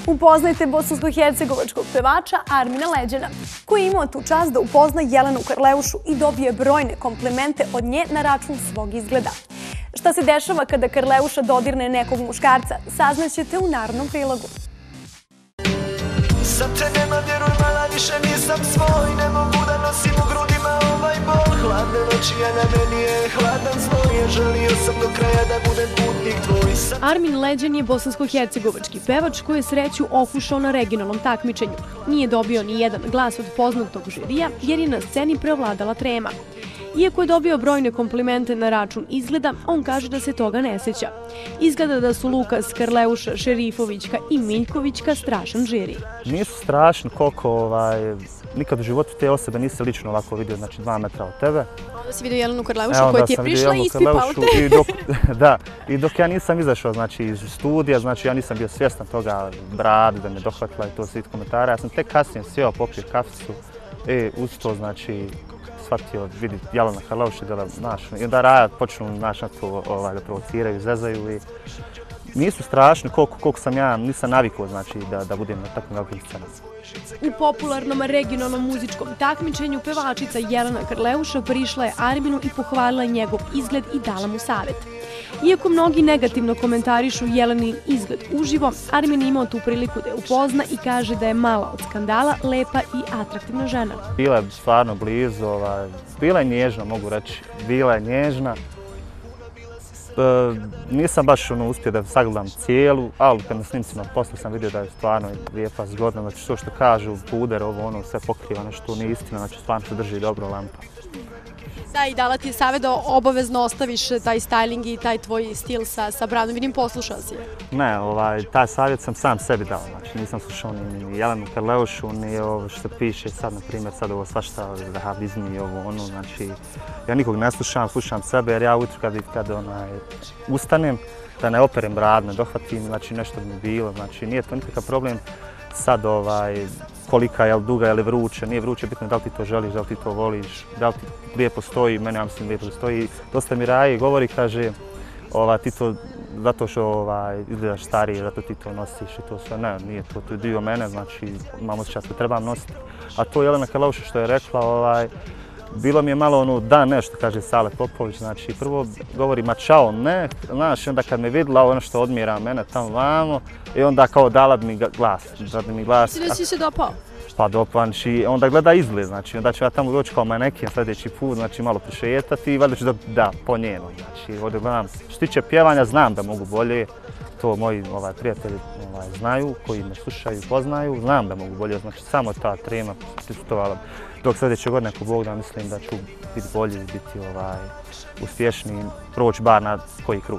Upoznajte bosansko-hercegovačkog pevača Armina Leđena, koji je imao tu čast da upozna Jelenu Karleušu i dobije brojne komplimente od nje na račun svog izgleda. Šta se dešava kada Karleuša dodirne nekog muškarca, saznaćete u narednom prilogu. Sad te nema, vjeruj mala, više nisam svoj. Ne mogu da nosim u grudima ovaj bol. Hladne noći, a na meni je hladan znoj. Ja želio sam do kraja da budem putnik tvoj. Armin Leđen je bosansko-hercegovački pevač koji je sreću okušao na regionalnom takmičenju. Nije dobio ni jedan glas od poznatog žirija jer je na sceni preovladala trema. Iako je dobio brojne komplimente na račun izgleda, on kaže da se toga ne sjeća. Izgleda da su Lukas, Karleuša, Šerifovićka i Miljkovićka strašan žiri. Nisu strašni koliko, nikad u životu te osobe nisi lično ovako vidio, znači 2 metra od tebe. Onda si vidio Jelenu Karleušu koja ti je prišla i ispipala te. Da, i dok ja nisam izašao znači, iz studija, znači ja nisam bio svjestan toga bradu da me dohvatila i to svi komentara. Ja sam tek kasnije sjeo, popio kaficu i uz to znači shvatio vidjeti Jelena Karleuša i onda raja počnu na to da provociraju, zezaju i nisu strašni koliko sam ja, nisam navikao znači da budem na takvim velikim scenama. U popularnom regionalnom muzičkom takmičenju pevačica Jelena Karleuša prišla je Arminu i pohvalila njegov izgled i dala mu savjet. Iako mnogi negativno komentarišu Jelenin izgled uživo, Armin je imao tu priliku da je upozna i kaže da je mala od skandala, lepa i atraktivna žena. Bila je stvarno blizu, bila je nježna, mogu reći, bila je nježna. Nisam baš uspio da sagledam cijelu, ali kad na snimcima posle sam vidio da je stvarno lijepa, zgodna, znači to što kažu, puder, ovo ono, sve pokriva, nešto nije istina, znači stvarno se drži dobro lampa. Da, i dala ti je savjet da obavezno ostaviš taj styling i taj tvoj stil sa bradom, vidim poslušao si je. Ne, taj savjet sam sam sebi dao, znači nisam slušao ni Jelenu Karleušu, ni ovo što piše sad, na primjer, sad ovo svašta vehabizmi i ovo ono, znači ja nikog ne slušam, slušam sebe jer ja ujutro kad ustanem, da ne operem brad, ne dohvatim, znači nešto bi mi bilo, znači nije to nikakav problem sad kolika je li duga, je li vruće, nije vruće, bitno je da li ti to želiš, da li ti to voliš, da li ti lijepo stoji, mene ja mislim lijepo stoji. Dosta mi Raji govori, kaže, ti to zato što izgledaš stariji, zato ti to nosiš i to sve. Ne, nije to, to je dio mene, znači imam osjećaj da trebam nositi. A to Jelena Karleuša što je rekla, bilo mi je malo ono da ne, što kaže Sale Popović, znači prvo govori ma čao ne, znaš, onda kad me vidjela ono što odmjera mene tamo vamo i onda kao dala bi mi glas. Mislim da si se dopao? Pa dopao, znači onda gleda izgled, znači onda ću ja tamo doći kao maneken sljedeći put, znači malo prišetati i valjda ću da po njeno, znači ovdje gledam. Što tiče pjevanja znam da mogu bolje, to moji prijatelji znaju, koji me slušaju i poznaju, znam da mogu bolje, znači samo ta trema prisutovala. Dok sljedeće godine, ako Bog da, mislim da ću biti bolji, biti uspješniji, proći bar na koji krug.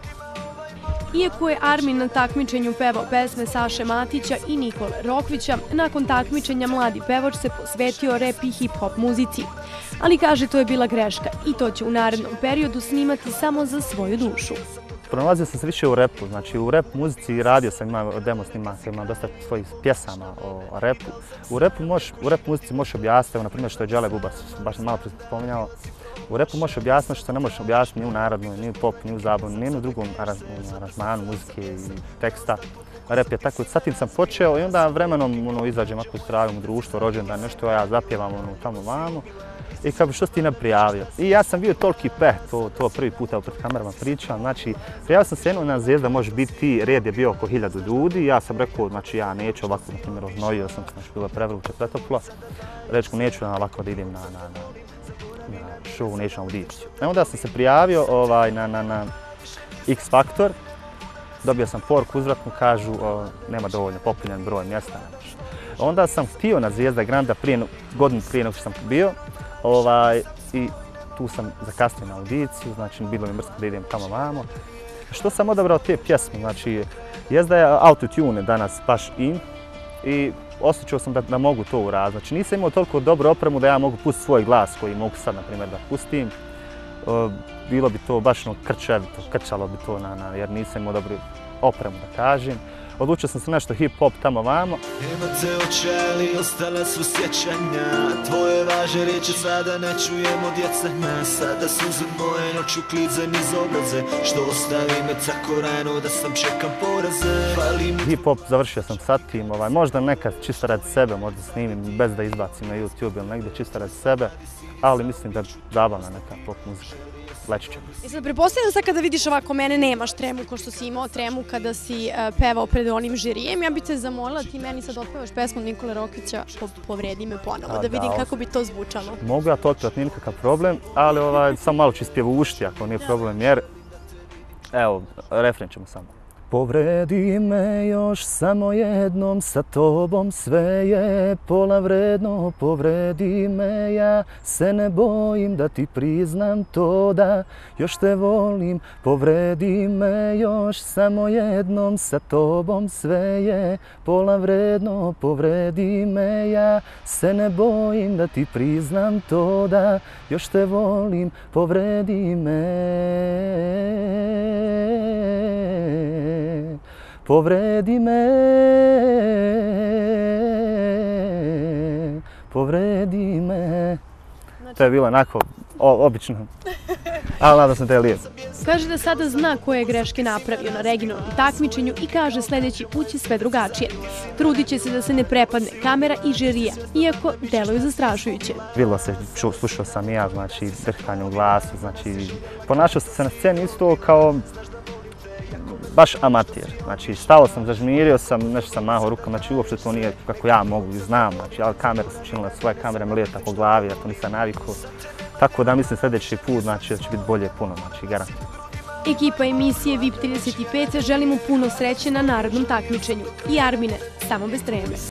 Iako je Armin na takmičenju pevao pesme Saše Matića i Nikole Rokvića, nakon takmičenja mladi pevač se posvetio rap i hip-hop muzici. Ali kaže to je bila greška i to će u narednom periodu snimati samo za svoju dušu. Pronalazio sam se više u repu, znači u rap muzici radio sam, imao demo snimaka, imam dosta svojih pjesama o repu. U rap muzici možeš objasniti, na primjer što je Đale Bubac, baš sam malo prije spominjao. U repu možeš objasniti što ne možeš objasniti ni u narodnoj, ni u pop, ni u zabavnu, ni u drugom aranžmanu muzike i teksta. Rep je tako, sa tim sam počeo i onda vremenom izađem ako zdravim u društvo, rođendan, nešto ja zapjevam tamo vamo. I kao što si ti ne prijavio. I ja sam bio toliki to prvi puta pred kamerama pričam, znači prijavio sam se jedna zvijezda, može biti ti, red je bio oko 1000 ljudi, ja sam rekao, znači ja neću ovako, na primjer, oznojio sam, znači bilo prevruće, pretoplo, rečku neću ovako da idem na show, neću na audiciju. Onda sam se prijavio na X Factor, dobio sam poruku uzvratnu, kažu nema dovoljno popunjen broj mjesta. Onda sam htio na Zvijezda Granda godinu prije nego što sam bio i tu sam zakasnio na audiciju, znači bilo mi mrsko da idem tamo vamo. Što sam odabrao te pjesme, znači jezda je autotune danas baš in i osjećao sam da mogu to uraditi. Znači nisam imao toliko dobru opremu da ja mogu pustiti svoj glas koji mogu sad, na primjer, da pustim. Bilo bi to baš krčevito, krčalo bi to jer nisam imao dobru opremu da kažem. odlučio sam se nešto hip-hop tamo vamo. Ima te očali, ostala su sjećanja. Tvoje važe riječi sada ne čujemo djecanja. Sada suze moje noću klize niz obraze. Što ostavi me tako rano da sam čekam poraze. Hip-hop završio sam sa tim, možda nekad čisto radi sebe, možda snimim bez da izbacim na YouTube ili negdje čisto radi sebe, ali mislim da je zabavna neka pop muzika. Leći ćemo. I sad pretpostavljam sad kada vidiš ovako mene nemaš tremu kao što si imao tremu kada si pevao pred onim žirijem, ja bih te zamolila ti meni sad otpevaš pesmu Nikole Rokvića Povredi me ponovo, da vidim kako bi to zvučalo. Mogu ja to otpevati, nije nikakav problem, ali samo malo ću ispjevušti ako nije problem jer evo, refren ćemo samo. Povredi me još samo jednom, sa tobom sve je pola vredno. Povredi me, ja se ne bojim da ti priznam to da još te volim. Povredi me još samo jednom, sa tobom sve je pola vredno. Povredi me, ja se ne bojim da ti priznam to da još te volim. Povredi me. Povredi me, povredi me. To je bilo onako obično, ali nadam se da je lijepo. Kaže da sada zna koje greške napravio na regionalnom takmičenju i kaže sljedeći put će sve drugačije. Trudit će se da se ne prepadne kamera i žirija, iako deluju zastrašujuće. Vidjelo se, slušao sam i ja, znači, drhtanje u glasu, znači, ponašao sam se na sceni isto kao baš amatir. Znači, stao sam, zažmirio sam, nešto sam mahao rukom, znači uopšte to nije kako ja mogu i znam, znači, ali kamera su činila svoje, kamera me lijeta po glavi, ja to nisam navikao. Tako da mislim sljedeći put, znači, da će biti bolje puno, znači, garantujem. Ekipa emisije VIP 35 želi mu puno sreće na narodnom takmičenju. I Armine, samo bez treme.